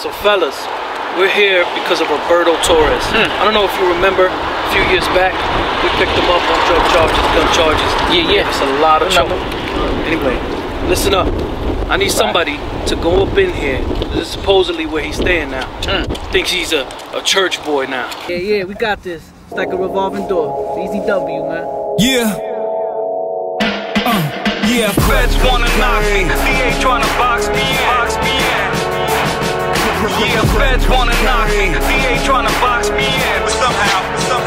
So fellas, we're here because of Roberto Torres. I don't know if you remember, a few years back, we picked him up on drug charges, gun charges. Yeah. It's a lot of trouble. Anyway, listen up. I need somebody to go up in here. This is supposedly where he's staying now. Thinks he's a church boy now. Yeah, we got this. It's like a revolving door. It's easy W, man. Yeah, feds wanna knock me. DA tryna box me in. Yeah, feds wanna knock me. DA tryna box me in. But somehow.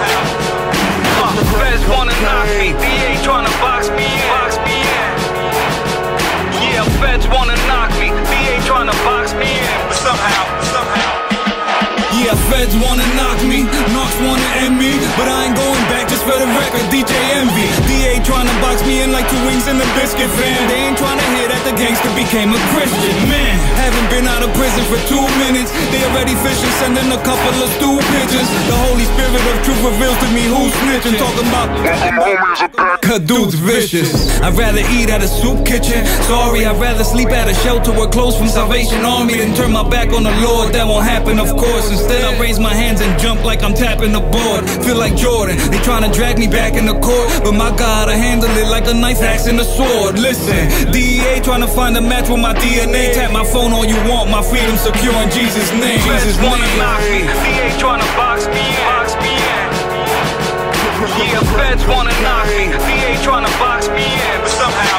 Feds wanna knock me. DA tryna box me in. Yeah, feds wanna knock me. DA tryna box me in. But somehow. Yeah, feds wanna knock me, knocks wanna end me, but I ain't going back just for the record, DJ Envy. DA tryna box me in like 2 wings in the biscuit fan. They ain't tryna hear that the gangster became a Christian. Man, haven't been out of prison for 2 minutes. They already fishing, sending a couple of stool pigeons. The Holy Spirit of truth reveals to me who's snitching. Talking about cause dude's vicious. I'd rather eat at a soup kitchen. Sorry, I'd rather sleep at a shelter or clothes from Salvation Army than turn my back on the Lord. That won't happen, of course. Instead, I raise my hands and jump like I'm tapping the board. Feel like Jordan, they tryna drag me back in the court, but my God, I handle it like a knife axe and a sword. Listen, DEA tryna find a match with my DNA. Tap my phone all you want, my freedom secure in Jesus' name. Feds wanna knock me, DEA tryna box me in. Yeah, feds wanna knock me, DEA tryna box me in. But somehow.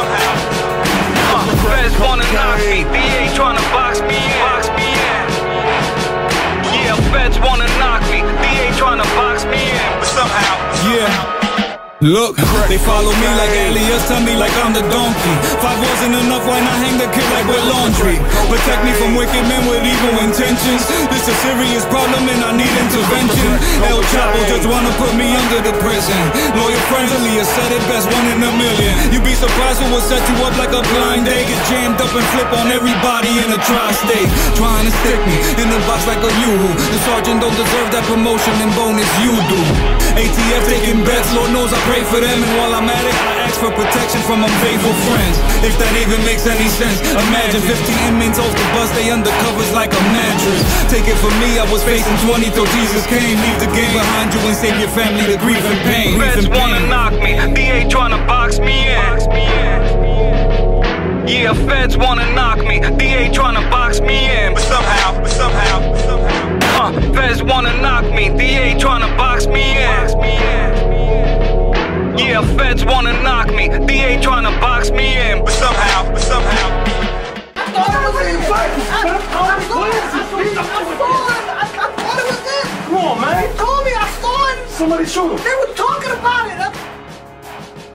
Feds wanna knock me, DEA tryna box me in. Yeah, feds wanna knock me, DA tryna box me in, but somehow. Look, they follow me like alias, tell me like I'm the donkey. 5 wasn't enough, why not hang the kid like with laundry? Protect me from wicked men with evil intentions. This a serious problem and I need intervention. El Chapo just wanna put me under the prison. Lawyer friendly said it best, 1 in a million. You'd be surprised who will set you up like a blind date. Get jammed up and flip on everybody in a tri-state. Trying to stick me in the box like a yoo-hoo. The sergeant don't deserve that promotion and bonus, you do. ATF taking bets, Lord knows I pray for them, and while I'm at it, I ask for protection from unfaithful friends. If that even makes any sense, imagine 15 inmates off the bus, they undercovers like a mattress. Take it from me, I was facing 20 till Jesus came. Leave the game behind you and save your family the grief and pain. Feds wanna knock me, DA tryna box me in. Yeah, feds wanna knock me, DA tryna box me in. But somehow. Feds wanna knock me, DA tryna box me in. Yeah, feds wanna knock me, DA tryna box me in. But somehow. I thought it was him. Come on, man. He told me I saw him. Somebody shoot him. They were talking about it.